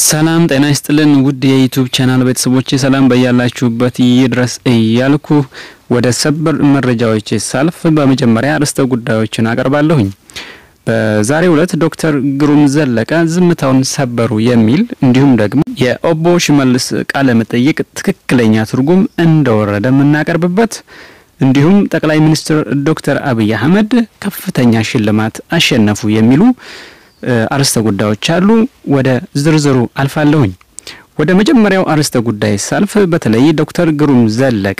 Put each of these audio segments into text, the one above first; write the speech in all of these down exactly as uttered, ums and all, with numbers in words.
ሰላም ጤና ይስጥልን ውድ የዩቲዩብ ቻናል ቤተሰቦቼ ሰላም በያላችሁበት ይድረስ እያልኩ ወደ ሰበር መረጃዎች ሳልፍ በመጀመሪያ አርዕስተ ጉዳዮችን አቀርባለሁኝ። በዛሬው ዕለት ዶክተር ግሩም ዘለቀ ዝምታውን ሰበሩ የሚል እንዲሁም ደግሞ የኦቦ ሽመልስ ቃለ መጠይቅ ትክክለኛ ትርጉም እንደወረደ መናቀርብበት እንዲሁም ጠቅላይ ሚኒስትር ዶክተር አብይ አህመድ ከፍተኛ ሽልማት አሸነፉ የሚሉ አርዕስተ ጉዳዮች አሉ። ወደ ዝርዝሩ አልፋለሁኝ። ወደ መጀመሪያው አርዕስተ ጉዳይ ሳልፍ በተለይ ዶክተር ግሩም ዘለቀ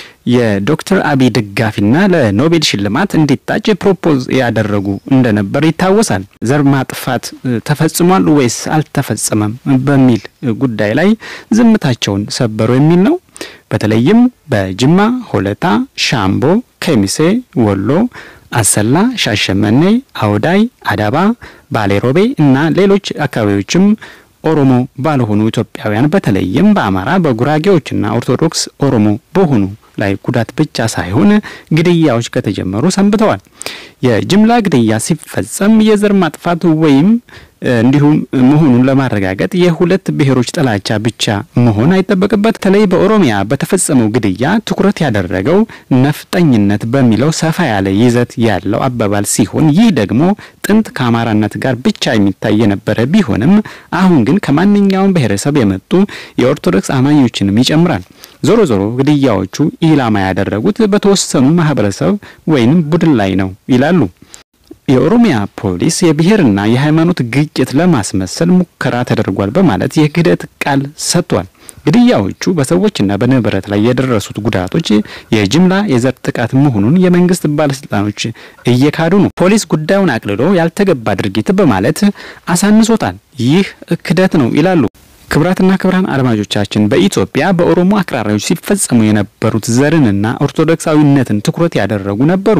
የዶክተር አብይ ደጋፊና ለኖቤል ሽልማት እንዲታጭ ፕሮፖዝ ያደረጉ እንደነበር ይታወሳል። ዘር ማጥፋት ተፈጽሟል ወይስ አልተፈጸመም በሚል ጉዳይ ላይ ዝምታቸውን ሰበሩ የሚል ነው። በተለይም በጅማ፣ ሆለታ፣ ሻምቦ፣ ከሚሴ፣ ወሎ፣ አሰላ፣ ሻሸመኔ፣ አውዳይ፣ አዳባ፣ ባሌሮቤ እና ሌሎች አካባቢዎችም ኦሮሞ ባልሆኑ ኢትዮጵያውያን በተለይም በአማራ በጉራጌዎችና ኦርቶዶክስ ኦሮሞ በሆኑ ላይ ጉዳት ብቻ ሳይሆን ግድያዎች ከተጀመሩ ሰንብተዋል። የጅምላ ግድያ ሲፈጸም የዘር ማጥፋት ወይም እንዲሁም መሆኑን ለማረጋገጥ የሁለት ብሔሮች ጥላቻ ብቻ መሆን አይተበቀበት። ተለይ በኦሮሚያ በተፈጸመው ግድያ ትኩረት ያደረገው ነፍጠኝነት በሚለው ሰፋ ያለ ይዘት ያለው አባባል ሲሆን ይህ ደግሞ ጥንት ከአማራነት ጋር ብቻ የሚታይ የነበረ ቢሆንም አሁን ግን ከማንኛውም ብሔረሰብ የመጡ የኦርቶዶክስ አማኞችንም ይጨምራል። ዞሮ ዞሮ ግድያዎቹ ኢላማ ያደረጉት በተወሰኑ ማህበረሰብ ወይንም ቡድን ላይ ነው ይላሉ። የኦሮሚያ ፖሊስ የብሔርና የሃይማኖት ግጭት ለማስመሰል ሙከራ ተደርጓል በማለት የክህደት ቃል ሰጥቷል። ግድያዎቹ በሰዎችና በንብረት ላይ የደረሱት ጉዳቶች የጅምላ የዘር ጥቃት መሆኑን የመንግስት ባለስልጣኖች እየካዱ ነው። ፖሊስ ጉዳዩን አቅልሎ ያልተገባ ድርጊት በማለት አሳንሶታል። ይህ ክህደት ነው ይላሉ። ክብራትና ክብራን አድማጮቻችን በኢትዮጵያ በኦሮሞ አክራሪዎች ሲፈጸሙ የነበሩት ዘርንና ኦርቶዶክሳዊነትን ትኩረት ያደረጉ ነበሩ።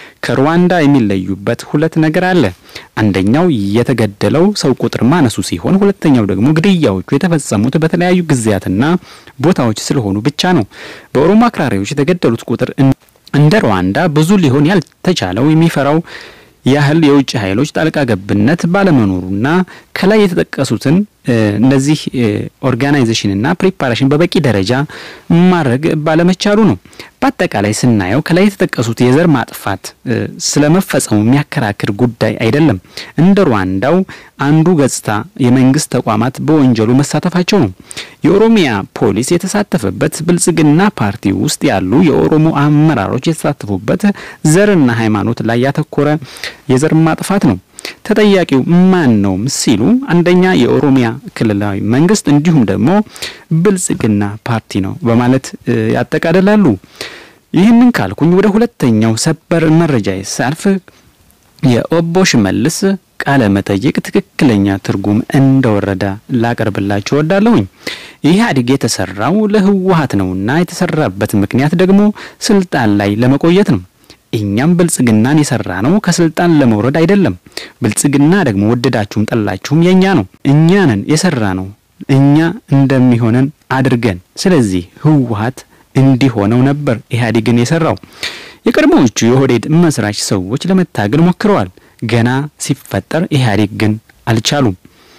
ከሩዋንዳ የሚለዩበት ሁለት ነገር አለ። አንደኛው የተገደለው ሰው ቁጥር ማነሱ ሲሆን ሁለተኛው ደግሞ ግድያዎቹ የተፈጸሙት በተለያዩ ጊዜያትና ቦታዎች ስለሆኑ ብቻ ነው። በኦሮሞ አክራሪዎች የተገደሉት ቁጥር እንደ ሩዋንዳ ብዙ ሊሆን ያልተቻለው የሚፈራው ያህል የውጭ ኃይሎች ጣልቃ ገብነት ባለመኖሩና ከላይ የተጠቀሱትን እነዚህ ኦርጋናይዜሽን እና ፕሪፓሬሽን በበቂ ደረጃ ማድረግ ባለመቻሉ ነው። በአጠቃላይ ስናየው ከላይ የተጠቀሱት የዘር ማጥፋት ስለመፈጸሙ የሚያከራክር ጉዳይ አይደለም። እንደ ሩዋንዳው አንዱ ገጽታ የመንግስት ተቋማት በወንጀሉ መሳተፋቸው ነው። የኦሮሚያ ፖሊስ የተሳተፈበት ብልጽግና ፓርቲ ውስጥ ያሉ የኦሮሞ አመራሮች የተሳተፉበት ዘርና ሃይማኖት ላይ ያተኮረ የዘር ማጥፋት ነው። ተጠያቂው ማን ነው ሲሉ አንደኛ የኦሮሚያ ክልላዊ መንግስት እንዲሁም ደግሞ ብልጽግና ፓርቲ ነው በማለት ያጠቃልላሉ። ይህንን ካልኩኝ ወደ ሁለተኛው ሰበር መረጃ ሳልፍ የኦቦ ሽመልስ ቃለ መጠይቅ ትክክለኛ ትርጉም እንደወረደ ላቀርብላችሁ ወዳለሁኝ። ይህ አድጌ የተሰራው ለህወሓት ነውና የተሰራበት ምክንያት ደግሞ ስልጣን ላይ ለመቆየት ነው። እኛም ብልጽግናን የሰራነው ከስልጣን ለመውረድ አይደለም። ብልጽግና ደግሞ ወደዳችሁም ጠላችሁም የኛ ነው። እኛንን የሰራነው እኛ እንደሚሆነን አድርገን። ስለዚህ ህወሓት እንዲሆነው ነበር ኢህአዴግን የሰራው። የቀድሞዎቹ የኦህዴድ መስራች ሰዎች ለመታገል ሞክረዋል። ገና ሲፈጠር ኢህአዴግ ግን አልቻሉም።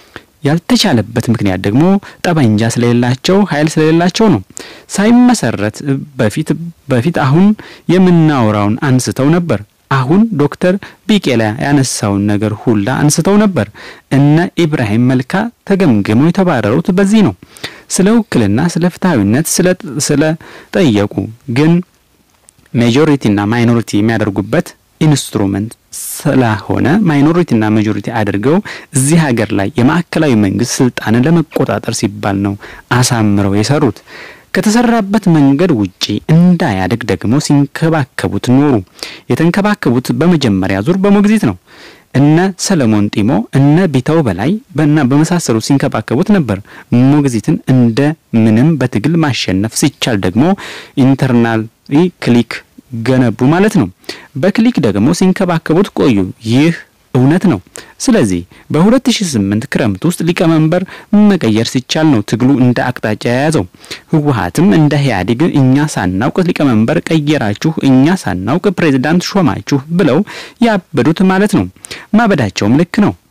ያልተቻለበት ምክንያት ደግሞ ጠበንጃ ስለሌላቸው ኃይል ስለሌላቸው ነው። ሳይመሰረት በፊት በፊት አሁን የምናወራውን አንስተው ነበር። አሁን ዶክተር ቢቄላ ያነሳው ነገር ሁላ አንስተው ነበር። እነ ኢብራሂም መልካ ተገምገመው የተባረሩት በዚህ ነው። ስለ ውክልና ስለ ፍትሃዊነት ስለ ስለ ጠየቁ ግን ማጆሪቲና ማይኖሪቲ የሚያደርጉበት ኢንስትሩመንት ስለሆነ ማይኖሪቲና ማጆሪቲ አድርገው እዚህ ሀገር ላይ የማዕከላዊ መንግስት ስልጣንን ለመቆጣጠር ሲባል ነው አሳምረው የሰሩት። ከተሰራበት መንገድ ውጪ እንዳያድግ ደግሞ ሲንከባከቡት ኖሩ። የተንከባከቡት በመጀመሪያ ዙር በሞግዚት ነው። እነ ሰለሞን ጢሞ እነ ቢታው በላይ በእና በመሳሰሉ ሲንከባከቡት ነበር። ሞግዚትን እንደ ምንም በትግል ማሸነፍ ሲቻል ደግሞ ኢንተርናል ክሊክ ገነቡ ማለት ነው። በክሊክ ደግሞ ሲንከባከቡት ቆዩ። ይህ እውነት ነው። ስለዚህ በ2008 ክረምት ውስጥ ሊቀመንበር መቀየር ሲቻል ነው ትግሉ እንደ አቅጣጫ ያያዘው። ህወሓትም እንደ ኢህአዴግ እኛ ሳናውቅ ሊቀመንበር ቀየራችሁ እኛ ሳናውቅ ፕሬዝዳንት ሾማችሁ ብለው ያበዱት ማለት ነው። ማበዳቸውም ልክ ነው።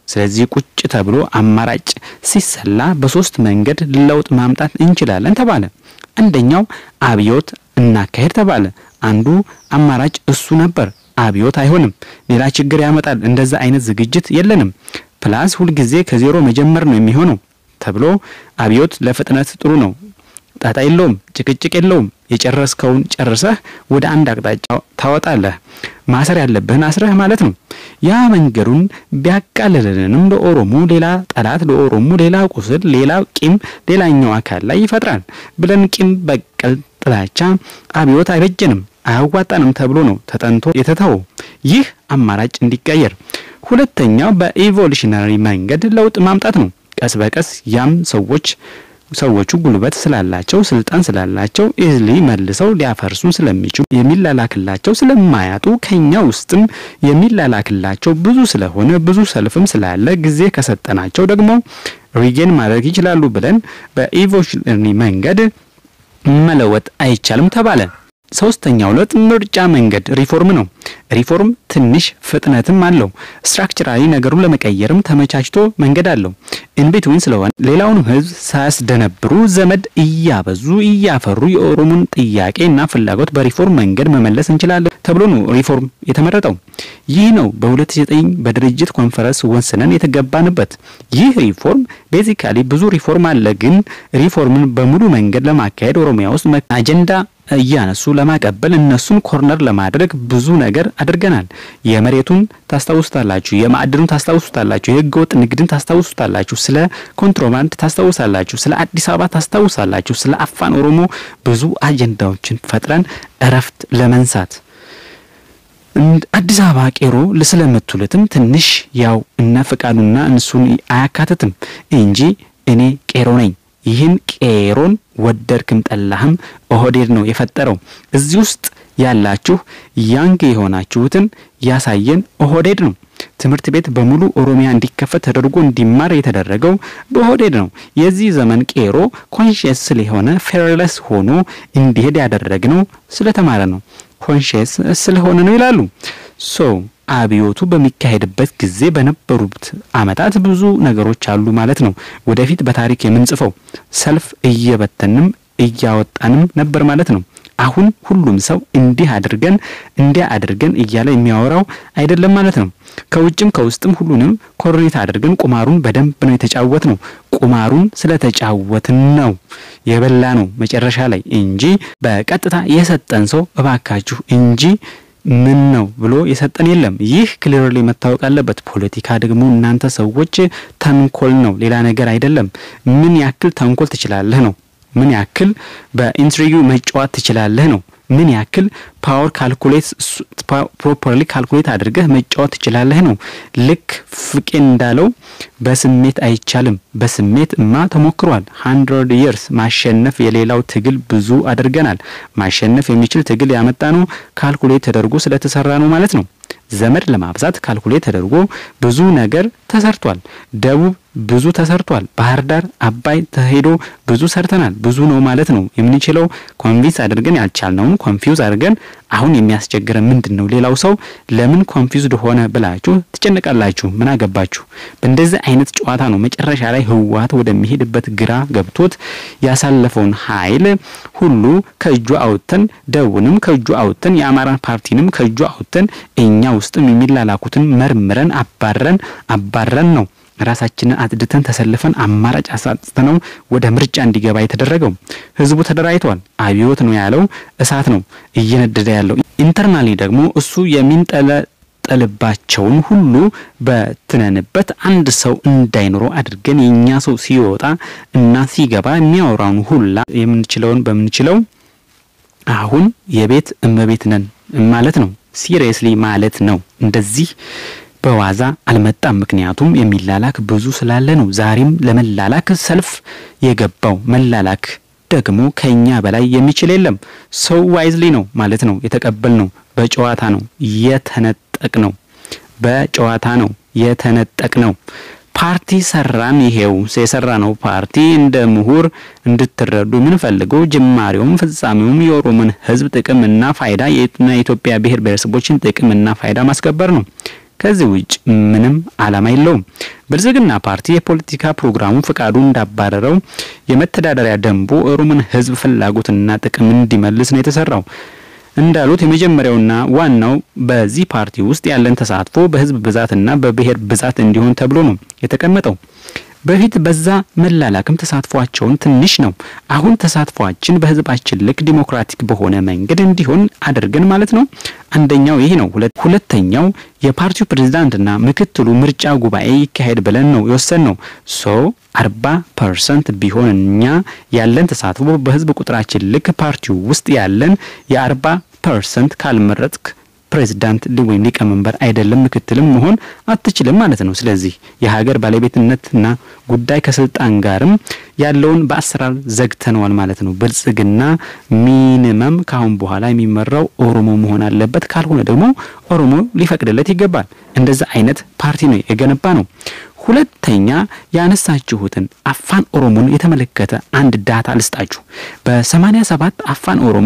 ስለዚህ ቁጭ ተብሎ አማራጭ ሲሰላ በሶስት መንገድ ለውጥ ማምጣት እንችላለን ተባለ። አንደኛው አብዮት እናካሄድ ተባለ። አንዱ አማራጭ እሱ ነበር። አብዮት አይሆንም፣ ሌላ ችግር ያመጣል፣ እንደዛ አይነት ዝግጅት የለንም፣ ፕላስ ሁሉ ጊዜ ከዜሮ መጀመር ነው የሚሆነው ተብሎ አብዮት ለፍጥነት ጥሩ ነው፣ ጣጣ የለውም፣ ጭቅጭቅ የለውም፣ የጨረስከውን ጨርሰህ ወደ አንድ አቅጣጫ ታወጣለህ፣ ማሰር ያለብህን አስረህ ማለት ነው። ያ መንገዱን ቢያቃልልንም ለኦሮሞ ሌላ ጠላት፣ ለኦሮሞ ሌላ ቁስል፣ ሌላ ቂም ሌላኛው አካል ላይ ይፈጥራል ብለን ቂም በቀል ጥላቻ አብዮት አይበጀንም አያዋጣንም ተብሎ ነው ተጠንቶ የተተው። ይህ አማራጭ እንዲቀየር። ሁለተኛው በኢቮሉሽናሪ መንገድ ለውጥ ማምጣት ነው። ቀስ በቀስ ያም ሰዎች ሰዎቹ ጉልበት ስላላቸው ስልጣን ስላላቸው ኢዝሊ መልሰው ሊያፈርሱ ስለሚችሉ የሚላላክላቸው ስለማያጡ ከኛ ውስጥም የሚላላክላቸው ብዙ ስለሆነ ብዙ ሰልፍም ስላለ ጊዜ ከሰጠናቸው ደግሞ ሪጌን ማድረግ ይችላሉ ብለን በኢቮሉሽናሪ መንገድ መለወጥ አይቻልም ተባለ። ሶስተኛው ለውጥ ምርጫ መንገድ ሪፎርም ነው። ሪፎርም ትንሽ ፍጥነትም አለው። ስትራክቸራሊ ነገሩን ለመቀየርም ተመቻችቶ መንገድ አለው። ኢንቢትዊን ስለሆነ ሌላውን ህዝብ ሳያስደነብሩ ዘመድ እያበዙ እያፈሩ የኦሮሞን ጥያቄና ፍላጎት በሪፎርም መንገድ መመለስ እንችላለን ተብሎ ነው ሪፎርም የተመረጠው። ይህ ነው በ2009 በድርጅት ኮንፈረንስ ወሰነን የተገባንበት። ይህ ሪፎርም ቤዚካሊ ብዙ ሪፎርም አለ፣ ግን ሪፎርምን በሙሉ መንገድ ለማካሄድ ኦሮሚያ ውስጥ አጀንዳ እያነሱ ለማቀበል እነሱን ኮርነር ለማድረግ ብዙ ነገር አድርገናል። የመሬቱን ታስተውስታላችሁ፣ የማዕድኑን ታስተውስታላችሁ፣ የህገወጥ ንግድን ታስተውስታላችሁ፣ ስለ ኮንትሮባንድ ታስተውሳላችሁ፣ ስለ አዲስ አበባ ታስተውሳላችሁ፣ ስለ አፋን ኦሮሞ ብዙ አጀንዳዎችን ፈጥረን እረፍት ለመንሳት አዲስ አበባ ቄሮ ለስለምትሉትም ትንሽ ያው እነ ፍቃዱና እንሱን አያካተትም እንጂ እኔ ቄሮ ነኝ። ይህን ቄሮን ወደርክም ጠላህም ኦህዴድ ነው የፈጠረው። እዚህ ውስጥ ያላችሁ ያንግ የሆናችሁትን ያሳየን ኦህዴድ ነው። ትምህርት ቤት በሙሉ ኦሮሚያ እንዲከፈት ተደርጎ እንዲማር የተደረገው በኦህዴድ ነው። የዚህ ዘመን ቄሮ ኮንሺየስ ስለሆነ ፌርለስ ሆኖ እንዲሄድ ያደረግነው ስለተማረ ነው፣ ኮንሺየስ ስለሆነ ነው ይላሉ። ሶ አብዮቱ በሚካሄድበት ጊዜ በነበሩት አመታት ብዙ ነገሮች አሉ ማለት ነው። ወደፊት በታሪክ የምንጽፈው ሰልፍ እየበተንም እያወጣንም ነበር ማለት ነው። አሁን ሁሉም ሰው እንዲህ አድርገን እንዲያ አድርገን እያለ የሚያወራው አይደለም ማለት ነው። ከውጭም ከውስጥም ሁሉንም ኮርኔት አድርገን ቁማሩን በደንብ ነው የተጫወትነው። ቁማሩን ስለተጫወትን ነው የበላ ነው መጨረሻ ላይ እንጂ በቀጥታ የሰጠን ሰው እባካችሁ እንጂ ምን ነው ብሎ የሰጠን የለም። ይህ ክሊርሊ መታወቅ አለበት። ፖለቲካ ደግሞ እናንተ ሰዎች ተንኮል ነው፣ ሌላ ነገር አይደለም። ምን ያክል ተንኮል ትችላለህ ነው። ምን ያክል በኢንትሪግ መጫወት ትችላለህ ነው። ምን ያክል ፓወር ካልኩሌት ፕሮፐርሊ ካልኩሌት አድርገህ መጫወት ትችላለህ ነው። ልክ ፍቄ እንዳለው በስሜት አይቻልም። በስሜትማ ተሞክሯል። one hundred years ማሸነፍ የሌላው ትግል ብዙ አድርገናል። ማሸነፍ የሚችል ትግል ያመጣነው ካልኩሌት ተደርጎ ስለተሰራ ነው ማለት ነው። ዘመድ ለማብዛት ካልኩሌት ተደርጎ ብዙ ነገር ተሰርቷል። ደቡብ ብዙ ተሰርቷል። ባህር ዳር አባይ ተሄዶ ብዙ ሰርተናል። ብዙ ነው ማለት ነው የምንችለው። ኮንቪንስ አድርገን ያልቻልነውን ኮንፊውዝ አድርገን አሁን የሚያስቸግረን ምንድነው? ሌላው ሰው ለምን ኮንፊውዝድ ሆነ ብላችሁ ትጨነቃላችሁ። ምን አገባችሁ? በእንደዚህ አይነት ጨዋታ ነው መጨረሻ ላይ ህዋት ወደሚሄድበት ግራ ገብቶት ያሳለፈውን ኃይል ሁሉ ከእጁ አውጥተን ደውንም ከእጁ አውጥተን የአማራን ፓርቲንም ከእጁ አውጥተን እኛ ውስጥም የሚላላኩትን መርምረን አባረን አባረን ነው ራሳችንን አጥድተን ተሰልፈን አማራጭ አሳጥተነው ወደ ምርጫ እንዲገባ የተደረገው። ህዝቡ ተደራይቷል። አብዮት ነው ያለው እሳት ነው እየነደደ ያለው። ኢንተርናሊ ደግሞ እሱ የሚንጠለጠልባቸውን ሁሉ በትነንበት አንድ ሰው እንዳይኖር አድርገን የኛ ሰው ሲወጣ እና ሲገባ የሚያወራውን ሁላ የምንችለውን በመንችለው አሁን የቤት እመቤት ነን ማለት ነው። ሲሪየስሊ ማለት ነው። እንደዚህ በዋዛ አልመጣም። ምክንያቱም የሚላላክ ብዙ ስላለ ነው። ዛሬም ለመላላክ ሰልፍ የገባው መላላክ ደግሞ ከኛ በላይ የሚችል የለም። ሰው ዋይዝሊ ነው ማለት ነው የተቀበልነው። በጨዋታ ነው የተነጠቅነው። በጨዋታ ነው የተነጠቅነው። ፓርቲ ሰራን። ይሄው የሰራነው ፓርቲ እንደ ምሁር እንድትረዱ ምን ፈልገው ጅማሬውም ፍጻሜውም የኦሮሞን ህዝብ ጥቅምና ፋይዳ የኢትዮጵያ ብሔር ብሔረሰቦችን ጥቅምና ፋይዳ ማስከበር ነው። ከዚህ ውጭ ምንም ዓላማ የለውም። ብልጽግና ፓርቲ የፖለቲካ ፕሮግራሙ ፍቃዱ እንዳባረረው የመተዳደሪያ ደንቡ ኦሮሞን ህዝብ ፍላጎትና ጥቅም እንዲመልስ ነው የተሰራው። እንዳሉት የመጀመሪያውና ዋናው በዚህ ፓርቲ ውስጥ ያለን ተሳትፎ በህዝብ ብዛትና በብሔር ብዛት እንዲሆን ተብሎ ነው የተቀመጠው። በፊት በዛ መላላክም ተሳትፏቸውን ትንሽ ነው። አሁን ተሳትፏችን በህዝባችን ልክ ዲሞክራቲክ በሆነ መንገድ እንዲሆን አድርገን ማለት ነው። አንደኛው ይሄ ነው። ሁለተኛው የፓርቲው ፕሬዝዳንትና ምክትሉ ምርጫ ጉባኤ ይካሄድ ብለን ነው የወሰነው። ሶ አርባ ፐርሰንት ቢሆንኛ ያለን ተሳትፎ በህዝብ ቁጥራችን ልክ ፓርቲው ውስጥ ያለን የአርባ ፐርሰንት ካልመረጥክ ፕሬዝዳንት ወይም ሊቀመንበር አይደለም ምክትልም መሆን አትችልም ማለት ነው። ስለዚህ የሀገር ባለቤትነትና ጉዳይ ከስልጣን ጋርም ያለውን በአሰራር ዘግተነዋል ማለት ነው። ብልጽግና ሚኒመም ካሁን በኋላ የሚመራው ኦሮሞ መሆን አለበት፣ ካልሆነ ደግሞ ኦሮሞ ሊፈቅድለት ይገባል። እንደዛ አይነት ፓርቲ ነው የገነባ ነው። ሁለተኛ ያነሳችሁትን አፋን ኦሮሞን የተመለከተ አንድ ዳታ ልስጣችሁ። በ87 አፋን ኦሮሞ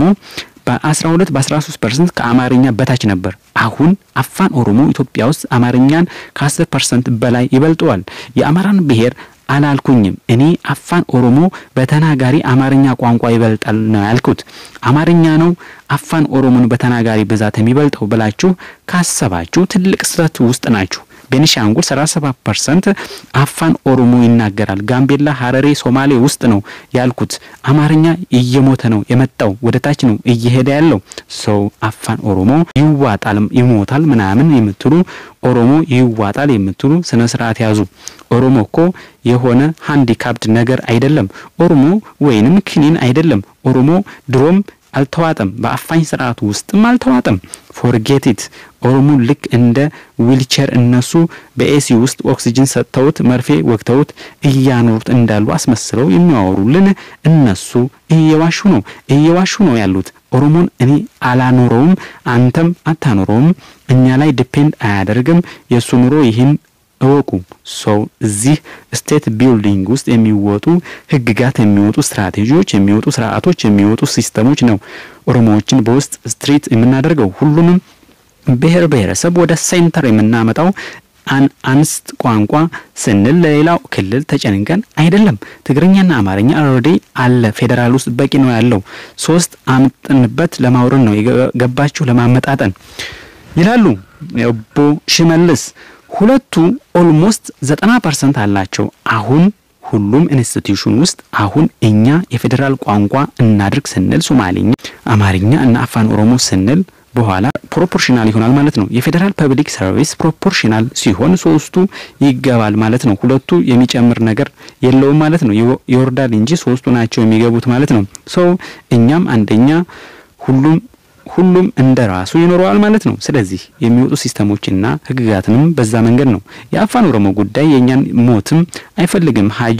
በ12 በ13 ፐርሰንት ከአማርኛ በታች ነበር። አሁን አፋን ኦሮሞ ኢትዮጵያ ውስጥ አማርኛን ከ10 ፐርሰንት በላይ ይበልጠዋል። የአማራን ብሔር አላልኩኝም እኔ አፋን ኦሮሞ በተናጋሪ አማርኛ ቋንቋ ይበልጣል ነው ያልኩት። አማርኛ ነው አፋን ኦሮሞን በተናጋሪ ብዛት የሚበልጠው ብላችሁ ካሰባችሁ ትልቅ ስህተት ውስጥ ናችሁ። ቤኒሻንጉል ሰላሳ ሰባት ፐርሰንት አፋን ኦሮሞ ይናገራል። ጋምቤላ፣ ሐረሪ፣ ሶማሌ ውስጥ ነው ያልኩት። አማርኛ እየሞተ ነው የመጣው፣ ወደታች ነው እየሄደ ያለው። ሰው አፋን ኦሮሞ ይዋጣል ይሞታል ምናምን የምትሉ ኦሮሞ ይዋጣል የምትሉ ስነ ስርዓት ያዙ። ኦሮሞ እኮ የሆነ ሃንዲካፕድ ነገር አይደለም። ኦሮሞ ወይንም ክኒን አይደለም። ኦሮሞ ድሮም አልተዋጠም፣ በአፋኝ ስርዓት ውስጥም አልተዋጠም። ፎርጌት ኢት። ኦሮሞ ልክ እንደ ዊልቸር እነሱ በኤሲ ውስጥ ኦክሲጅን ሰጥተውት መርፌ ወግተውት እያኖሩት እንዳሉ አስመስለው የሚያወሩልን እነሱ እየዋሹ ነው እየዋሹ ነው ያሉት። ኦሮሞን እኔ አላኖረውም፣ አንተም አታኖረውም፣ እኛ ላይ ዲፔንድ አያደርግም። የሱ ኑሮ ይሄን እወቁ። ሶ እዚህ ስቴት ቢልዲንግ ውስጥ የሚወጡ ህግጋት የሚወጡ ስትራቴጂዎች የሚወጡ ስርዓቶች የሚወጡ ሲስተሞች ነው ኦሮሞዎችን በውስጥ ስትሪት የምናደርገው። ሁሉንም ብሔር ብሔረሰብ ወደ ሴንተር የምናመጣው አን አንስት ቋንቋ ስንል ለሌላው ክልል ተጨንቀን አይደለም። ትግርኛና አማርኛ ኦልሬዲ አለ ፌደራል ውስጥ በቂ ነው ያለው። ሶስት አምጥንበት ለማውረድ ነው የገባችሁ ለማመጣጠን ይላሉ የቦ ሽመልስ። ሁለቱ ኦልሞስት ዘጠና ፐርሰንት አላቸው። አሁን ሁሉም ኢንስቲትዩሽን ውስጥ አሁን እኛ የፌደራል ቋንቋ እናድርግ ስንል ሶማሊኛ፣ አማርኛ እና አፋን ኦሮሞ ስንል በኋላ ፕሮፖርሽናል ይሆናል ማለት ነው። የፌደራል ፐብሊክ ሰርቪስ ፕሮፖርሽናል ሲሆን ሶስቱ ይገባል ማለት ነው። ሁለቱ የሚጨምር ነገር የለውም ማለት ነው። ይወርዳል እንጂ ሶስቱ ናቸው የሚገቡት ማለት ነው። ሶ እኛም አንደኛ ሁሉም ሁሉም እንደራሱ ይኖራል ማለት ነው። ስለዚህ የሚወጡ ሲስተሞችና ህግጋትንም በዛ መንገድ ነው። የአፋን ኦሮሞ ጉዳይ የኛን ሞትም አይፈልግም። ሀጂ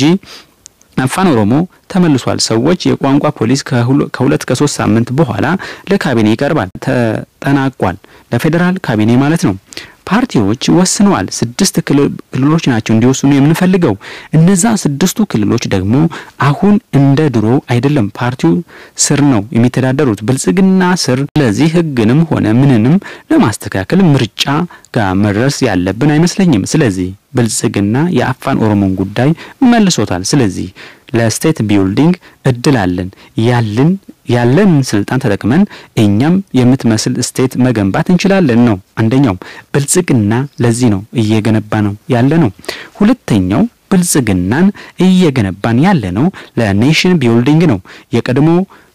አፋን ኦሮሞ ተመልሷል። ሰዎች የቋንቋ ፖሊስ ከሁለት ከሶስት ሳምንት በኋላ ለካቢኔ ይቀርባል። ተጠናቋል። ለፌደራል ካቢኔ ማለት ነው። ፓርቲዎች ወስነዋል። ስድስት ክልሎች ናቸው እንዲወስኑ የምንፈልገው። እነዛ ስድስቱ ክልሎች ደግሞ አሁን እንደ ድሮ አይደለም። ፓርቲው ስር ነው የሚተዳደሩት ብልጽግና ስር። ለዚህ ህግንም ሆነ ምንንም ለማስተካከል ምርጫ ጋር መድረስ ያለብን አይመስለኝም። ስለዚህ ብልጽግና የአፋን ኦሮሞን ጉዳይ መልሶታል። ስለዚህ ለስቴት ቢልዲንግ እድላለን ያለን ያለን ስልጣን ተጠቅመን እኛም የምትመስል ስቴት መገንባት እንችላለን ነው አንደኛው። ብልጽግና ለዚህ ነው እየገነባ ነው ያለ ነው። ሁለተኛው ብልጽግናን እየገነባን ያለ ነው ለኔሽን ቢልዲንግ ነው። የቀድሞ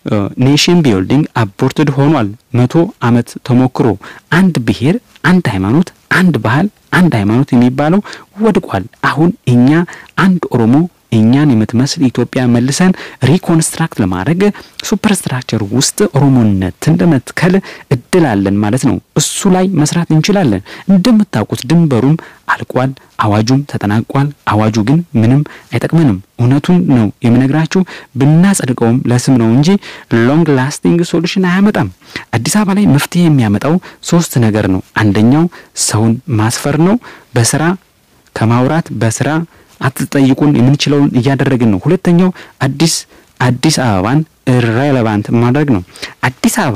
ኔሽን ቢልዲንግ አቦርትድ ሆኗል። መቶ አመት ተሞክሮ አንድ ብሔር፣ አንድ ሃይማኖት፣ አንድ ባህል፣ አንድ ሃይማኖት የሚባለው ወድቋል። አሁን እኛ አንድ ኦሮሞ እኛን የምትመስል ኢትዮጵያ መልሰን ሪኮንስትራክት ለማድረግ ሱፐር ስትራክቸር ውስጥ ኦሮሞነትን ለመትከል እድላለን ማለት ነው። እሱ ላይ መስራት እንችላለን። እንደምታውቁት ድንበሩም አልቋል፣ አዋጁም ተጠናቋል። አዋጁ ግን ምንም አይጠቅመንም። እውነቱን ነው የምነግራችሁ። ብናጸድቀውም ለስም ነው እንጂ ሎንግ ላስቲንግ ሶሉሽን አያመጣም። አዲስ አበባ ላይ መፍትሄ የሚያመጣው ሶስት ነገር ነው። አንደኛው ሰውን ማስፈር ነው። በስራ ከማውራት በስራ አትጠይቁን የምንችለውን እያደረግን ነው። ሁለተኛው አዲስ አዲስ አበባን ኢሬሌቫንት ማድረግ ነው። አዲስ አበባን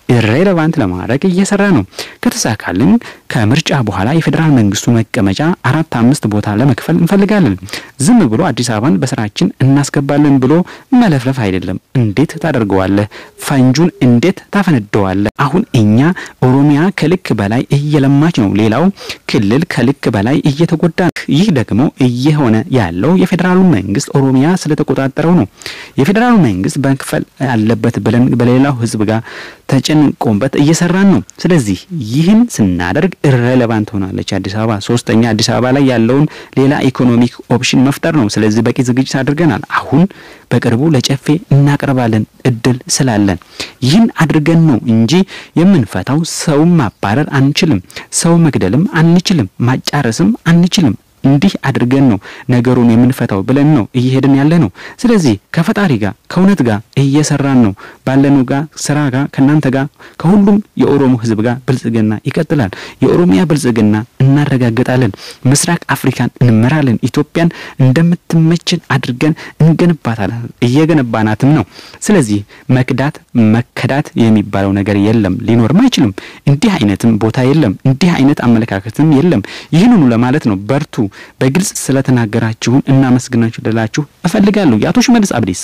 ኢሬሌቫንት ለማድረግ እየሰራ ነው። ከተሳካልን ከምርጫ በኋላ የፌደራል መንግስቱ መቀመጫ አራት አምስት ቦታ ለመክፈል እንፈልጋለን። ዝም ብሎ አዲስ አበባን በስራችን እናስገባለን ብሎ መለፍለፍ አይደለም። እንዴት ታደርገዋለህ? ፈንጁን እንዴት ታፈነደዋለህ? አሁን እኛ ኦሮሚያ ከልክ በላይ እየለማች ነው። ሌላው ክልል ከልክ በላይ እየተጎዳ። ይህ ደግሞ እየሆነ ያለው የፌደራሉ መንግስት ኦሮሚያ ስለተቆጣጠረው ነው። የፌደራሉ መንግስት በክፈል ያለበት ብለን በሌላው ህዝብ ጋር ተጨንቆበት እየሰራን ነው። ስለዚህ ይህን ስናደርግ ኢሬሌቫንት ሆናለች አዲስ አበባ። ሶስተኛ አዲስ አበባ ላይ ያለውን ሌላ ኢኮኖሚክ ኦፕሽን መፍጠር ነው። ስለዚህ በቂ ዝግጅት አድርገናል። አሁን በቅርቡ ለጨፌ እናቀርባለን እድል ስላለን ይህን አድርገን ነው እንጂ የምንፈታው ሰው ማባረር አንችልም፣ ሰው መግደልም አንችልም፣ ማጫረስም አንችልም። እንዲህ አድርገን ነው ነገሩን የምንፈታው ብለን ነው እየሄድን ያለ ነው። ስለዚህ ከፈጣሪ ጋር ከውነት ጋር እየሰራን ነው። ባለነው ጋር ስራ ጋር ከናንተ ጋር ከሁሉም የኦሮሞ ህዝብ ጋር ብልጽግና ይቀጥላል። የኦሮሚያ ብልጽግና እናረጋግጣለን። ምስራቅ አፍሪካን እንመራለን። ኢትዮጵያን እንደምትመችን አድርገን እንገነባታለን። እየገነባናትም ነው። ስለዚህ መክዳት መከዳት የሚባለው ነገር የለም፣ ሊኖርም አይችልም። እንዲህ አይነትም ቦታ የለም፣ እንዲህ አይነት አመለካከትም የለም። ይህንኑ ለማለት ነው በርቱ በግልጽ ስለተናገራችሁን እናመስግናችሁ ደላችሁ እፈልጋለሁ። የአቶ ሽመልስ አብዲሳ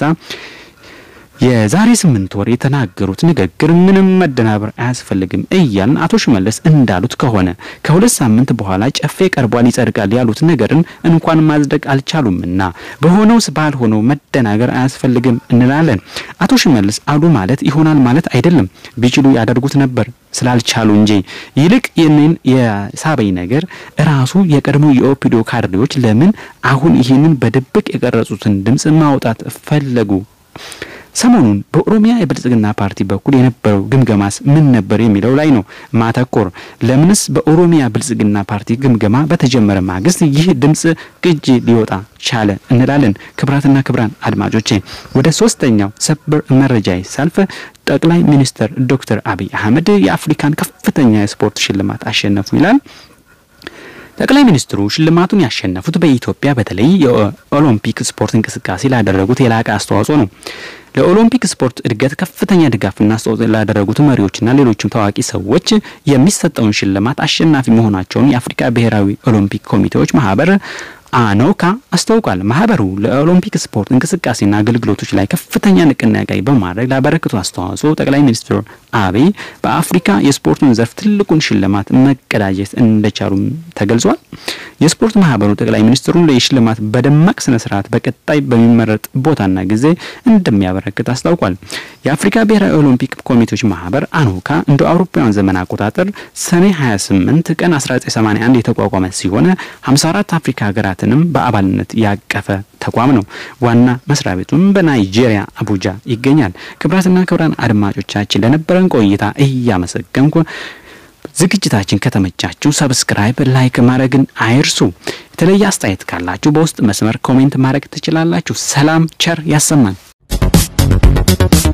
የዛሬ ስምንት ወር የተናገሩት ንግግር ምንም መደናበር አያስፈልግም እያልን አቶ ሽመልስ እንዳሉት ከሆነ ከሁለት ሳምንት በኋላ ጨፌ ቀርቧል ይጸድቃል ያሉት ነገርን እንኳን ማጽደቅ አልቻሉምና በሆነውስ ባልሆነው መደናገር አያስፈልግም እንላለን። አቶ ሽመልስ አሉ ማለት ይሆናል ማለት አይደለም። ቢችሉ ያደርጉት ነበር ስላልቻሉ እንጂ። ይልቅ የነን የሳበይ ነገር ራሱ የቀድሞ የኦፒዲዮ ካድሬዎች ለምን አሁን ይሄንን በድብቅ የቀረጹትን ድምጽ ማውጣት ፈለጉ? ሰሞኑን በኦሮሚያ የብልጽግና ፓርቲ በኩል የነበረው ግምገማስ ምን ነበር የሚለው ላይ ነው ማተኮር። ለምንስ በኦሮሚያ ብልጽግና ፓርቲ ግምገማ በተጀመረ ማግስት ይህ ድምጽ ቅጂ ሊወጣ ቻለ እንላለን። ክብራትና ክብራን አድማጮቼ ወደ ሶስተኛው ሰበር መረጃ ይሳልፍ። ጠቅላይ ሚኒስትር ዶክተር አብይ አህመድ የአፍሪካን ከፍተኛ የስፖርት ሽልማት አሸነፉ ይላል። ጠቅላይ ሚኒስትሩ ሽልማቱን ያሸነፉት በኢትዮጵያ በተለይ የኦሎምፒክ ስፖርት እንቅስቃሴ ላደረጉት የላቀ አስተዋጽኦ ነው። ለኦሎምፒክ ስፖርት እድገት ከፍተኛ ድጋፍና አስተዋጽኦ ላደረጉት መሪዎችና ሌሎችም ታዋቂ ሰዎች የሚሰጠውን ሽልማት አሸናፊ መሆናቸውን የአፍሪካ ብሔራዊ ኦሎምፒክ ኮሚቴዎች ማህበር አኖካ አስተዋውቋል። ማህበሩ ለኦሎምፒክ ስፖርት እንቅስቃሴና አገልግሎቶች ላይ ከፍተኛ ንቅናቄ በማድረግ ላበረከቱ አስተዋጽኦ ጠቅላይ ሚኒስትር አብይ በአፍሪካ የስፖርቱን ዘርፍ ትልቁን ሽልማት መቀዳጀት እንደቻሉም ተገልጿል። የስፖርት ማህበሩ ጠቅላይ ሚኒስትሩን ለሽልማት በደማቅ ስነ ስርዓት በቀጣይ በሚመረጥ ቦታና ጊዜ እንደሚያበረክት አስታውቋል። የአፍሪካ ብሔራዊ ኦሎምፒክ ኮሚቴዎች ማህበር አኖካ እንደ አውሮፓውያን ዘመን አቆጣጠር ሰኔ ሃያ ስምንት ቀን አስራ ዘጠኝ ሰማንያ አንድ የተቋቋመ ሲሆን ሃምሳ አራት አፍሪካ ሀገራትንም በአባልነት ያቀፈ ተቋም ነው። ዋና መስሪያ ቤቱም በናይጄሪያ አቡጃ ይገኛል። ክብራትና ክብራን አድማጮቻችን ለነበረን ቆይታ እያመሰገንኩ ዝግጅታችን ከተመቻችሁ ሰብስክራይብ ላይክ ማድረግን አይርሱ። የተለየ አስተያየት ካላችሁ በውስጥ መስመር ኮሜንት ማድረግ ትችላላችሁ። ሰላም ቸር ያሰማን።